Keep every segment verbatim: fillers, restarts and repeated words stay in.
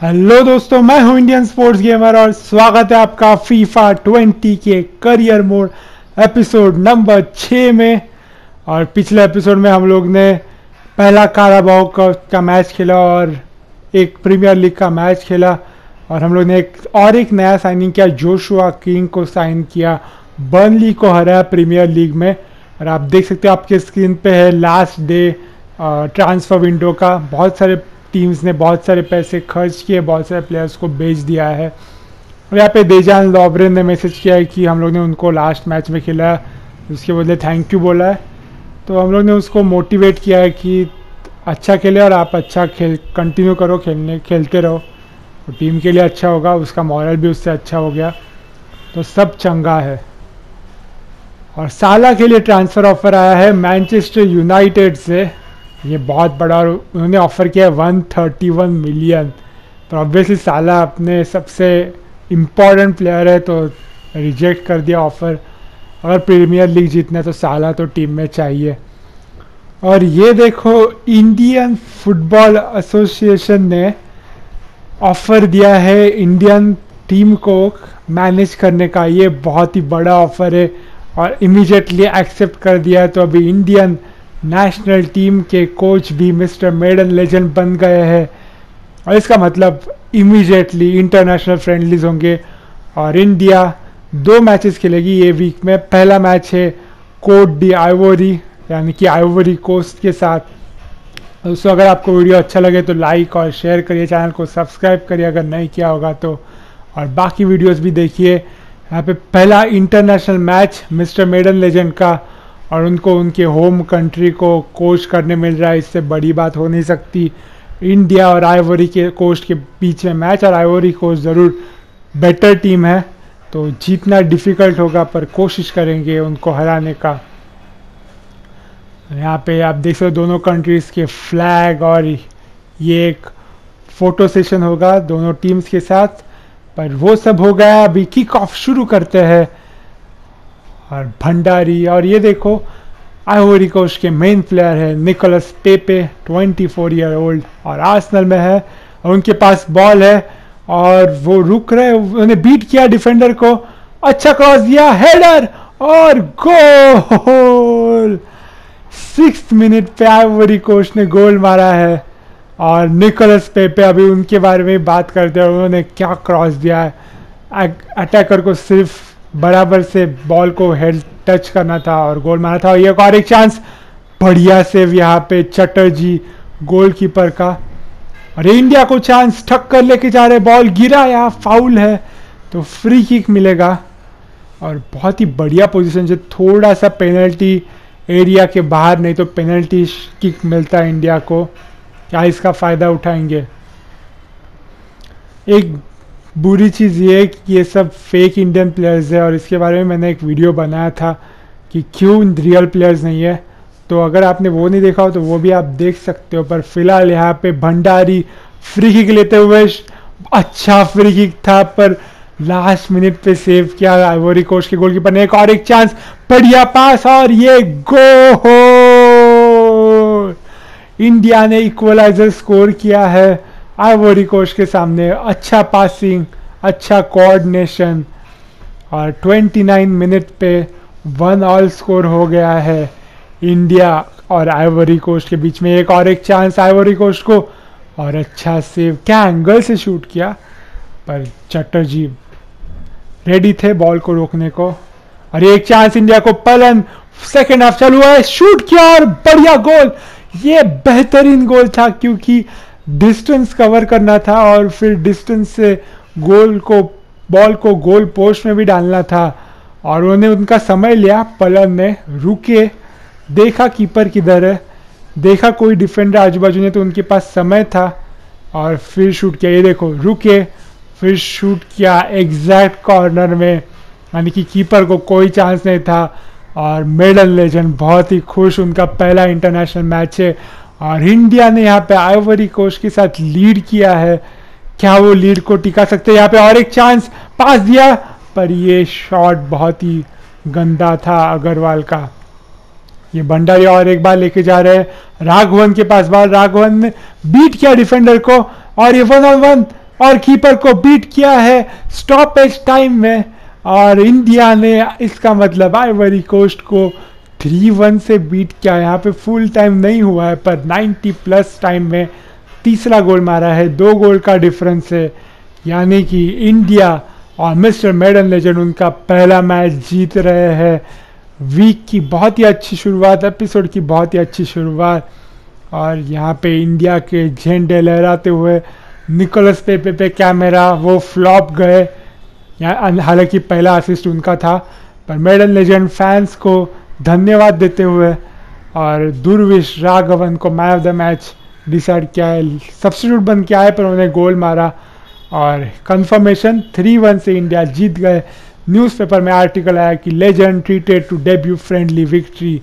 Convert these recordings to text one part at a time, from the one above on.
Hello दोस्तों, मैं हूं इंडियन स्पोर्ट्स गेमर और स्वागत है आपका फीफा ट्वेंटी के करियर मोड एपिसोड नंबर छः में। और पिछले एपिसोड में हम लोग ने पहला काराबाओ का, का मैच खेला और एक प्रीमियर लीग का मैच खेला और हम लोग ने एक और एक नया साइनिंग किया, जोशुआ किंग को साइन किया, बर्नली को हराया प्रीमियर लीग में। और आप देख सकते हो आपके स्क्रीन पे है लास्ट डे ट्रांसफर विंडो का। बहुत सारे टीम्स ने बहुत सारे पैसे खर्च किए, बहुत सारे प्लेयर्स को बेच दिया है। और यहाँ पे देजान लॉवरेन ने मैसेज किया है कि हम लोग ने उनको लास्ट मैच में खेला है, उसके बदले थैंक यू बोला है। तो हम लोग ने उसको मोटिवेट किया है कि अच्छा खेले और आप अच्छा खेल कंटिन्यू करो, खेलने खेलते रहो, तो टीम के लिए अच्छा होगा। उसका मॉरल भी उससे अच्छा हो गया, तो सब चंगा है। और साला के लिए ट्रांसफ़र ऑफर आया है मैनचेस्टर यूनाइटेड से, ये बहुत बड़ा, और उन्होंने ऑफ़र किया है वन थर्टी वन मिलियन। तो ऑब्वियसली साला अपने सबसे इम्पॉर्टेंट प्लेयर है, तो रिजेक्ट कर दिया ऑफ़र। अगर प्रीमियर लीग जीतना है तो साला तो टीम में चाहिए। और ये देखो, इंडियन फुटबॉल एसोसिएशन ने ऑफ़र दिया है इंडियन टीम को मैनेज करने का। ये बहुत ही बड़ा ऑफ़र है और इमीडिएटली एक्सेप्ट कर दिया है। तो अभी इंडियन नेशनल टीम के कोच भी मिस्टर मेडन लेजेंड बन गए हैं और इसका मतलब इमीडिएटली इंटरनेशनल फ्रेंडलीज होंगे और इंडिया दो मैचेस खेलेगी ये वीक में। पहला मैच है कोट डी आइवोरी यानी कि आइवोरी कोस्ट के साथ। दोस्तों, अगर आपको वीडियो अच्छा लगे तो लाइक और शेयर करिए, चैनल को सब्सक्राइब करिए अगर नहीं किया होगा तो, और बाकी वीडियोस भी देखिए। यहाँ पे पहला international match mister Maiden Legend का, और उनको उनके होम कंट्री को कोच करने मिल रहा है, इससे बड़ी बात हो नहीं सकती। इंडिया और आइवरी के कोस्ट के बीच में मैच, और आइवरी कोस्ट ज़रूर बेटर टीम है, तो जीतना डिफ़िकल्ट होगा पर कोशिश करेंगे उनको हराने का। यहाँ पे आप देख सकते हो दोनों कंट्रीज़ के फ्लैग, और ये एक फ़ोटो सेशन होगा दोनों टीम्स के साथ। पर वो सब हो गया, अभी किक ऑफ शुरू करते हैं। और भंडारी, और ये देखो आइवरी कोस्ट के मेन प्लेयर है निकोलस पेपे, चौबीस ईयर ओल्ड, और आर्सेनल में है और उनके पास बॉल है और वो रुक रहे, उन्होंने बीट किया डिफेंडर को, अच्छा क्रॉस दिया, हेडर और गोल। सिक्स मिनट पे आइवरी कोस्ट ने गोल मारा है। और निकोलस पेपे, अभी उनके बारे में बात करते हैं, उन्होंने क्या क्रॉस दिया है, अटैकर को सिर्फ बराबर से बॉल को हेड टच करना था और गोल मारा था। और ये और एक चांस, बढ़िया सेव यहाँ पे चटर्जी गोलकीपर का। और इंडिया को चांस, ठक्कर लेके जा रहे, बॉल गिरा, यहाँ फाउल है तो फ्री किक मिलेगा। और बहुत ही बढ़िया पोजीशन से, थोड़ा सा पेनल्टी एरिया के बाहर, नहीं तो पेनल्टी किक मिलता है इंडिया को। क्या इसका फ़ायदा उठाएंगे? एक बुरी चीज़ ये है कि ये सब फेक इंडियन प्लेयर्स है, और इसके बारे में मैंने एक वीडियो बनाया था कि क्यों रियल प्लेयर्स नहीं है, तो अगर आपने वो नहीं देखा हो तो वो भी आप देख सकते हो। पर फिलहाल यहाँ पे भंडारी फ्री किक लेते हुए, अच्छा फ्री किक था पर लास्ट मिनट पे सेव किया आइवरी कोस्ट के गोलकीपर ने। एक और एक चांस, बढ़िया पास, और ये गोल। इंडिया ने इक्वलाइजर स्कोर किया है आइवरी कोस्ट के सामने। अच्छा पासिंग, अच्छा कोऑर्डिनेशन, और उनतीस मिनट पे वन ऑल स्कोर हो गया है इंडिया और आइवरी कोस्ट के बीच में। एक और एक चांस आइवरी कोस्ट को, और अच्छा सेव, क्या एंगल से शूट किया, पर चटर्जी रेडी थे बॉल को रोकने को। और एक चांस इंडिया को, पलन सेकेंड हाफ चालू है, शूट किया और बढ़िया गोल। ये बेहतरीन गोल था क्योंकि डिस्टेंस कवर करना था और फिर डिस्टेंस से गोल को, बॉल को गोल पोस्ट में भी डालना था। और उन्होंने उनका समय लिया, पलन ने रुके, देखा कीपर किधर है, देखा कोई डिफेंडर आजू बाजू ने, तो उनके पास समय था और फिर शूट किया। ये देखो, रुके फिर शूट किया एग्जैक्ट कॉर्नर में, यानी कि कीपर को कोई चांस नहीं था। और मेडन लेजेंड बहुत ही खुश, उनका पहला इंटरनेशनल मैच है और इंडिया ने यहाँ पे आइवरी कोस्ट के साथ लीड किया है। क्या वो लीड को टिका सकते हैं? यहाँ पे और एक चांस, पास दिया, पर ये शॉट बहुत ही गंदा था अग्रवाल का। ये भंडारी और एक बार लेके जा रहे हैं, राघवन के पास बॉल, राघवन ने बीट किया डिफेंडर को, और ये वन ऑन वन, और कीपर को बीट किया है स्टॉपेज टाइम में, और इंडिया ने इसका मतलब आइवरी कोस्ट को थ्री वन से बीट किया। यहाँ पे फुल टाइम नहीं हुआ है पर नाइन्टी प्लस टाइम में तीसरा गोल मारा है, दो गोल का डिफरेंस है, यानी कि इंडिया और मिस्टर मेडन लेजेंड उनका पहला मैच जीत रहे हैं। वीक की बहुत ही अच्छी शुरुआत, एपिसोड की बहुत ही अच्छी शुरुआत, और यहाँ पे इंडिया के झंडे लहराते हुए निकोलस पेपे पे कैमरा, वो फ्लॉप गए, हालांकि पहला असिस्ट उनका था, पर मेडन लेजेंड फैंस को धन्यवाद देते हुए और दुर्विश राघवन को man of the match decide किया है। सब्स्टिट्यूट बन के आए पर उन्होंने गोल मारा और कंफर्मेशन थ्री वन से इंडिया जीत गए। न्यूज़पेपर में आर्टिकल आया कि legend treated to debut friendly victory,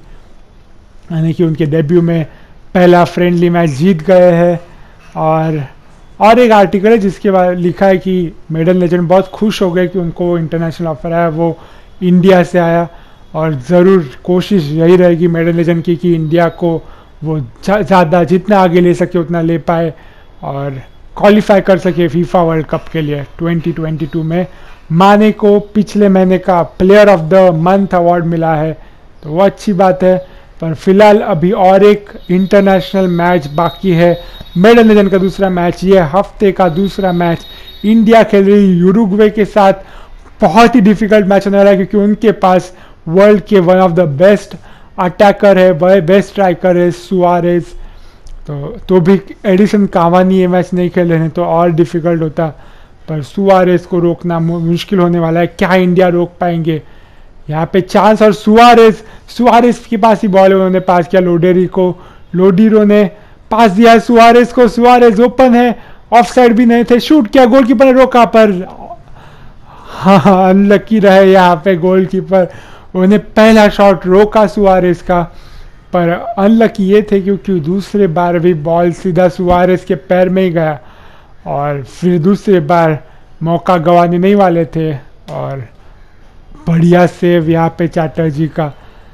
यानी कि उनके डेब्यू में पहला फ्रेंडली मैच जीत गए हैं। और और एक आर्टिकल है जिसके बाद लिखा है कि मेडन लेजेंड बहुत खुश हो गए कि उनको इंटरनेशनल ऑफर आया, वो इंडिया से आया, और ज़रूर कोशिश यही रहेगी मेडन लेजेंड की कि इंडिया को वो ज़्यादा जितना आगे ले सके उतना ले पाए और क्वालिफाई कर सके फीफा वर्ल्ड कप के लिए ट्वेंटी ट्वेंटी टू में। माने को पिछले महीने का player of the month award मिला है, तो वो अच्छी बात है। पर फिलहाल अभी और एक इंटरनेशनल मैच बाकी है, मेडन लेजेंड का दूसरा मैच, ये हफ्ते का दूसरा मैच इंडिया खेल रही यूरुग्वे के साथ। बहुत ही डिफिकल्ट मैच होने वाला है क्योंकि उनके पास वर्ल्ड के one of the best attacker है, बेस्ट स्ट्राइकर है सुआरेज, तो तो भी एडिसन कावानी ये मैच नहीं खेल रहे हैं तो और डिफिकल्ट होता, पर सुआरेज को रोकना मुश्किल होने वाला है। क्या इंडिया रोक पाएंगे यहाँ पे? चांस, और सुआरेज सुआरेज के पास ही बॉल है, उन्होंने पास किया लोडेरी को, लोडीरो ने पास दिया सुआरेज को, सुआरेज ओपन है, ऑफ साइड भी नहीं थे, शूट किया, गोलकीपर ने रोका, पर हाँ अनलकी रहे यहाँ पे गोलकीपर, उन्हें पहला शॉट रोका सुआरेज का, पर अनलकी ये थे क्योंकि दूसरे बार भी बॉल सीधा सुआरेज के पैर में ही गया और फिर दूसरे बार मौका गंवाने नहीं वाले थे। और बढ़िया सेव यहाँ पे चैटर्जी का,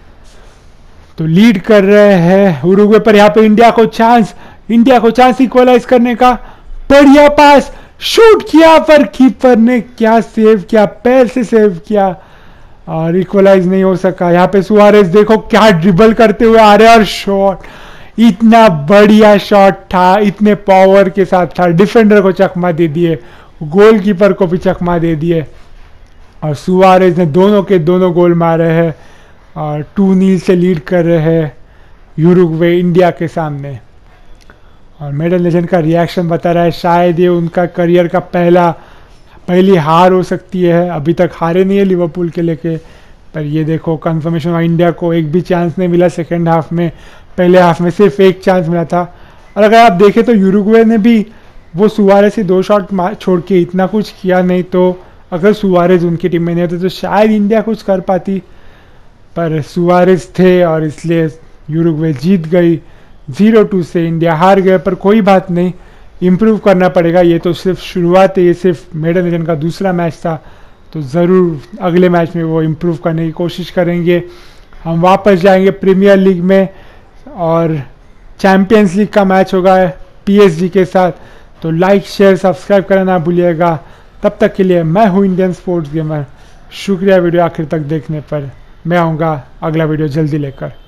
तो लीड कर रहे हैं उरुग्वे पर। यहाँ पे इंडिया को चांस, इंडिया को चांस इक्वलाइज करने का, बढ़िया पास, शूट किया पर कीपर ने क्या सेव किया, पैर से सेव किया और इक्वलाइज नहीं हो सका। यहाँ पे सुआरेज देखो क्या ड्रिबल करते हुए आ रहे हैं और शॉट, इतना बढ़िया शॉट था, इतने पावर के साथ था, डिफेंडर को चकमा दे दिए, गोलकीपर को भी चकमा दे दिए, और सुआरेज ने दोनों के दोनों गोल मारे हैं और टू नील से लीड कर रहे हैं यूरुग्वे इंडिया के सामने। और मेडन लेजेंड का रिएक्शन बता रहा है शायद ये उनका करियर का पहला पहली हार हो सकती है, अभी तक हारे नहीं है लिवरपूल के लेके, पर ये देखो कंफर्मेशन हुआ, इंडिया को एक भी चांस नहीं मिला सेकेंड हाफ में, पहले हाफ में सिर्फ एक चांस मिला था। और अगर आप देखें तो यूरुग्वे ने भी वो सुआरेज से दो शॉट छोड़ के इतना कुछ किया नहीं, तो अगर सुआरेज उनकी टीम में नहीं होते तो शायद इंडिया कुछ कर पाती, पर सुआरेज थे और इसलिए यूरुग्वे जीत गई। जीरो टू से इंडिया हार गए, पर कोई बात नहीं, इम्प्रूव करना पड़ेगा, ये तो सिर्फ शुरुआत है, ये सिर्फ मेडन लेजेंड का दूसरा मैच था, तो ज़रूर अगले मैच में वो इम्प्रूव करने की कोशिश करेंगे। हम वापस जाएंगे प्रीमियर लीग में और चैम्पियंस लीग का मैच होगा पीएसजी के साथ, तो लाइक शेयर सब्सक्राइब करना ना भूलिएगा। तब तक के लिए मैं हूँ इंडियन स्पोर्ट्स गेमर, शुक्रिया वीडियो आखिर तक देखने पर। मैं आऊँगा अगला वीडियो जल्दी लेकर।